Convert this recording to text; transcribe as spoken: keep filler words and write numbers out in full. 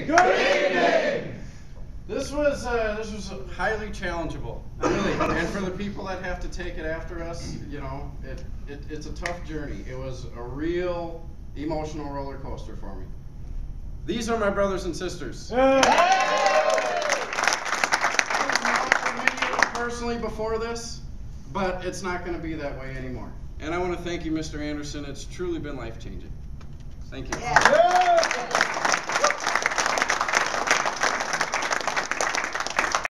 Good evening. This was uh, this was highly challengeable, really, and for the people that have to take it after us, you know, it, it it's a tough journey. It was a real emotional roller coaster for me. These are my brothers and sisters. I was not familiar personally before this, but it's not going to be that way anymore. And I want to thank you, Mister Anderson. It's truly been life-changing. Thank you. Yeah.